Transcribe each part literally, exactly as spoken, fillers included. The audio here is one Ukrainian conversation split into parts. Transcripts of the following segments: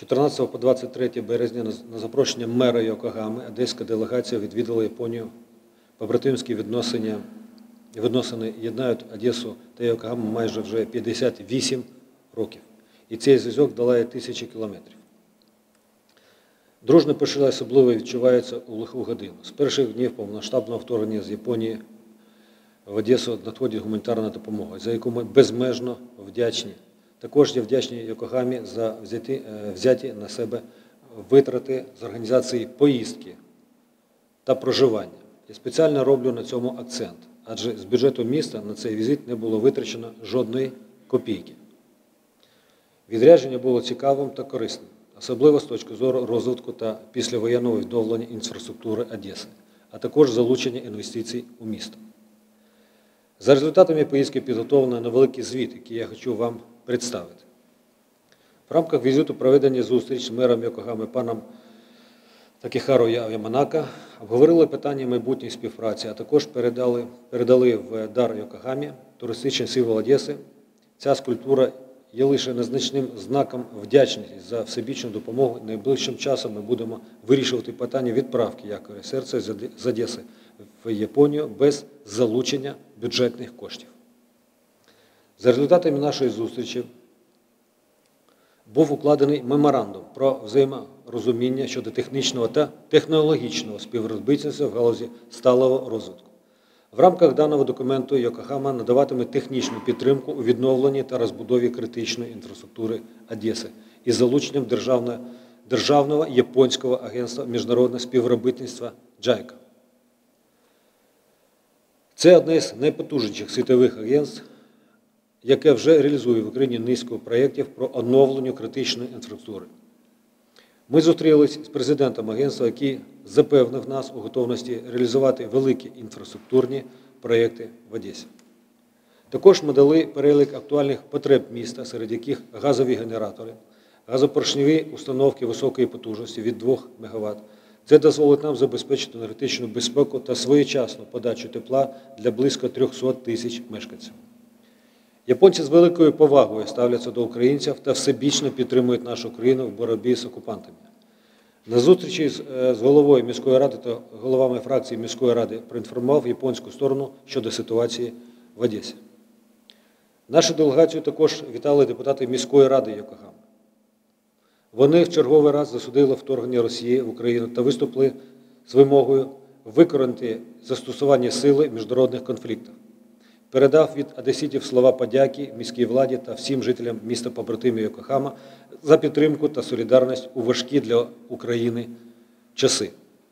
чотирнадцятого по двадцять третє березня на запрошення мера Йокогами одеська делегація відвідала Японію. Побратимські відносини, відносини єднають Одесу та Йокогаму майже вже п'ятдесят вісім років. І цей зв'язок долає тисячі кілометрів. Дружне почуття особливо відчувається у лиху годину. З перших днів повномасштабного вторгнення з Японії в Одесу надходить гуманітарна допомога, за яку ми безмежно вдячні. Також я вдячний Йокогамі за взяті, взяті на себе витрати з організації поїздки та проживання. Я спеціально роблю на цьому акцент, адже з бюджету міста на цей візит не було витрачено жодної копійки. Відрядження було цікавим та корисним, особливо з точки зору розвитку та післявоєнного відновлення інфраструктури Одеси, а також залучення інвестицій у місто. За результатами поїздки підготовлено невеликий звіт, який я хочу вам представити. В рамках візиту проведення зустріч з мером Йокогами паном Такехаро Яманака обговорили питання майбутньої співпраці, а також передали, передали в дар Йокогамі туристичний символ Одеси. Ця скульптура є лише незначним знаком вдячності за всебічну допомогу. Найближчим часом ми будемо вирішувати питання відправки якоря серця з Одеси в Японію без залучення бюджетних коштів. За результатами нашої зустрічі був укладений меморандум про взаєморозуміння щодо технічного та технологічного співробітництва в галузі сталого розвитку. В рамках даного документу Йокогама надаватиме технічну підтримку у відновленні та розбудові критичної інфраструктури Одеси із залученням державного, державного японського агентства міжнародного співробітництва джайка. Це одне з найпотужніших світових агентств, яке вже реалізує в Україні низку проєктів про оновлення критичної інфраструктури. Ми зустрілися з президентом агентства, який запевнив нас у готовності реалізувати великі інфраструктурні проєкти в Одесі. Також ми дали перелік актуальних потреб міста, серед яких газові генератори, газопоршневі установки високої потужності від двох мегаватт. Це дозволить нам забезпечити енергетичну безпеку та своєчасну подачу тепла для близько трьохсот тисяч мешканців. Японці з великою повагою ставляться до українців та всебічно підтримують нашу країну в боротьбі з окупантами. На зустрічі з головою міської ради та головами фракції міської ради проінформував японську сторону щодо ситуації в Одесі. Нашу делегацію також вітали депутати міської ради Йокогами. Вони в черговий раз засудили вторгнення Росії в Україну та виступили з вимогою викорінити застосування сили в міжнародних конфліктах. Передав від одеситів слова подяки міській владі та всім жителям міста-побратимів Йокогама за підтримку та солідарність у важкі для України часи.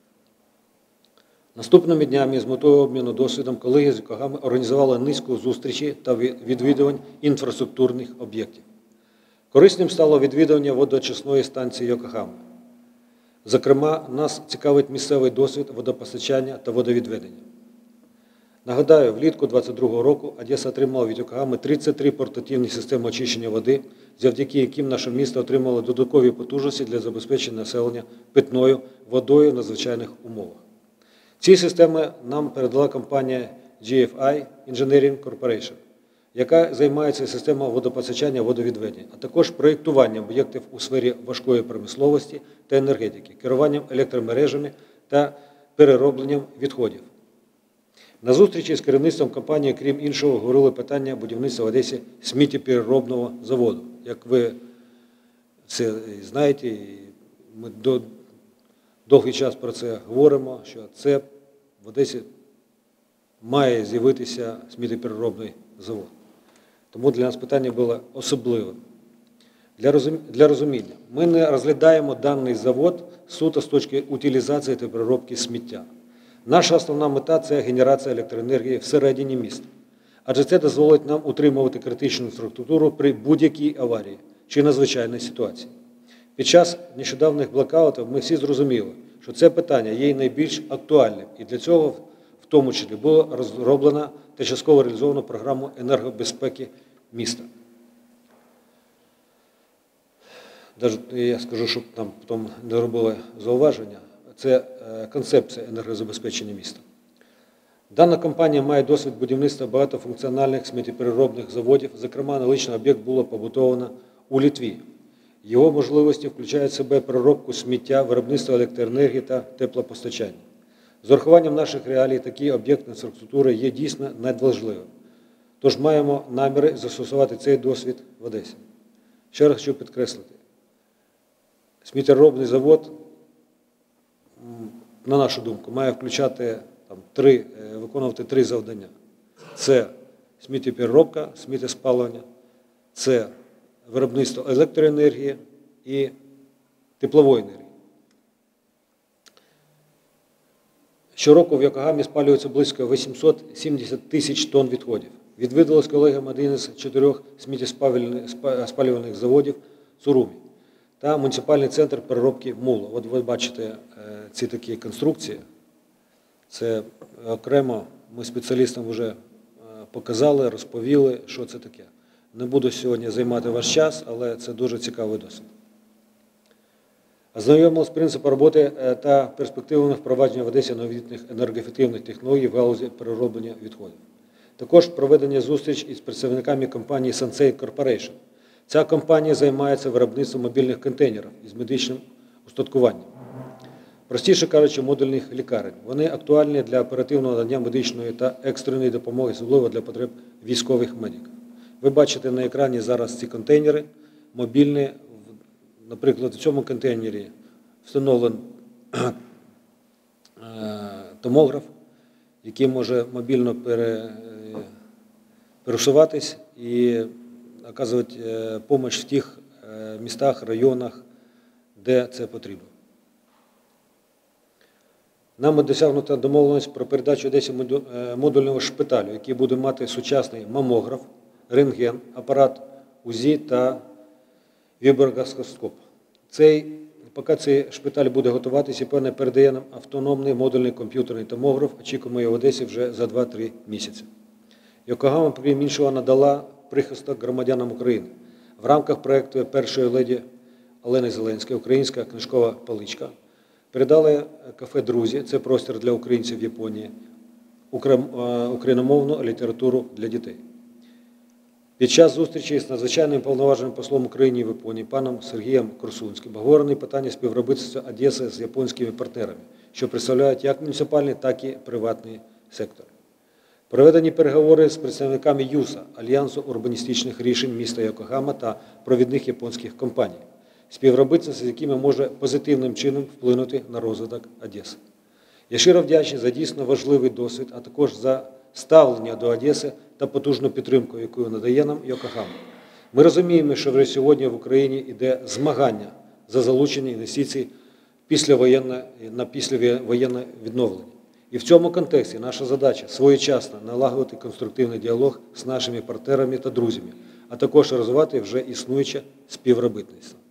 Наступними днями з метою обміну досвідом колеги з Йокогами організували низку зустрічей та відвідувань інфраструктурних об'єктів. Корисним стало відвідування водоочисної станції Йокогами. Зокрема, нас цікавить місцевий досвід водопостачання та водовідведення. Нагадаю, влітку двадцять другого року Одеса отримала від Йокогами тридцять три портативні системи очищення води, завдяки яким наше місто отримало додаткові потужності для забезпечення населення питною водою в надзвичайних умовах. Ці системи нам передала компанія джі еф ай Engineering Corporation, яка займається системою водопостачання водовідведення, а також проєктуванням об'єктів у сфері важкої промисловості та енергетики, керуванням електромережами та переробленням відходів. На зустрічі з керівництвом компанії, крім іншого, говорили питання будівництва в Одесі сміттєпереробного заводу. Як ви це знаєте, ми до, довгий час про це говоримо, що це в Одесі має з'явитися сміттєпереробний завод. Тому для нас питання було особливе. Для, розум... для розуміння, ми не розглядаємо даний завод суто з точки утилізації та переробки сміття. Наша основна мета – це генерація електроенергії всередині міста. Адже це дозволить нам утримувати критичну інфраструктуру при будь-якій аварії чи надзвичайній ситуації. Під час нещодавних блекаутів ми всі зрозуміли, що це питання є найбільш актуальним. І для цього, в тому числі, було розроблено та частково реалізовано програму енергобезпеки міста. Навіть я скажу, щоб нам потім не робили зауваження. Це концепція енергозабезпечення міста. Дана компанія має досвід будівництва багатофункціональних сміттєпереробних заводів. Зокрема, аналогічний об'єкт було побудовано у Литві. Його можливості включають в себе переробку сміття, виробництво електроенергії та теплопостачання. З урахуванням наших реалій такий об'єкт інфраструктури є дійсно надважливим. Тож маємо наміри застосувати цей досвід в Одесі. Ще раз хочу підкреслити, сміттєпереробний завод, на нашу думку, має включати там, три, виконувати три завдання. Це сміттєпереробка, сміттєспалювання, це виробництво електроенергії і теплової енергії. Щороку в Йокогамі спалюється близько вісімсот сімдесят тисяч тонн відходів. Відвідали з колегами один із чотирьох сміттєспалювальних заводів Сурумі та муніципальний центр переробки мулу. От ви бачите ці такі конструкції. Це окремо ми спеціалістам вже показали, розповіли, що це таке. Не буду сьогодні займати ваш час, але це дуже цікавий досвід. Ознайомили з принципом роботи та перспективами впровадження в Одесі новітніх енергоефективних технологій в галузі перероблення відходів. Також проведення зустріч із представниками компанії Sensei Corporation. Ця компанія займається виробництвом мобільних контейнерів із медичним устаткуванням. Простіше кажучи, модульних лікарень. Вони актуальні для оперативного надання медичної та екстреної допомоги, особливо для потреб військових медиків. Ви бачите на екрані зараз ці контейнери, мобільні. Наприклад, в цьому контейнері встановлений томограф, який може мобільно пересуватись і оказувати допомогу в тих містах, районах, де це потрібно. Нам досягнута домовленість про передачу Одесі модульного шпиталю, який буде мати сучасний мамограф, рентген, апарат УЗІ та віброгастроскоп. Цей, поки цей шпиталь буде готуватися, певне передає нам автономний модульний комп'ютерний томограф, очікуємо його в Одесі вже за два-три місяці. Йокогама, крім іншого, надала прихисток громадянам України. В рамках проєкту першої леді Олени Зеленської «Українська книжкова поличка» передали кафе «Друзі», це простір для українців в Японії, україномовну літературу для дітей. Під час зустрічі з надзвичайним повноваженим послом України в Японії паном Сергієм Корсунським обговорені питання співробітництва Одеси з японськими партнерами, що представляють як муніципальний, так і приватний сектор. Проведені переговори з представниками ЮСА, Альянсу урбаністичних рішень міста Йокогама та провідних японських компаній, співробітництво з якими може позитивним чином вплинути на розвиток Одеси. Я щиро вдячний за дійсно важливий досвід, а також за ставлення до Одеси та потужну підтримку, яку надає нам Йокогама. Ми розуміємо, що вже сьогодні в Україні йде змагання за залучення інвестицій післявоєнне, на післявоєнне відновлення. І в цьому контексті наша задача своєчасно налагодити конструктивний діалог з нашими партнерами та друзями, а також розвивати вже існуюче співробітництво.